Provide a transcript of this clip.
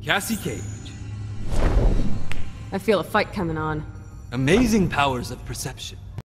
Cassie Cage. I feel a fight coming on. Amazing powers of perception.